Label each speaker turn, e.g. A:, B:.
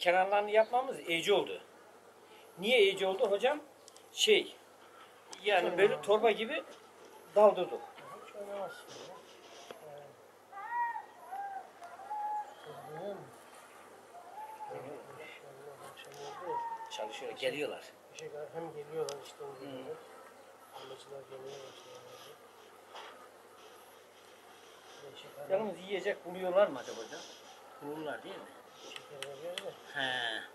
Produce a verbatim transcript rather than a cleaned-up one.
A: kenarlarını yapmamız eci oldu. Niye eci oldu hocam? Şey, yani böyle torba gibi daldırdık.
B: Hiç oynamazsın ya.
A: Çalışıyor, geliyorlar.
B: Hem geliyorlar işte. Anlaşılar geliyor başlıyorlar.
A: Yalnız yiyecek buluyorlar mı acaba hocam? Bulurlar değil mi?
B: Şeker veriyor da.
A: He.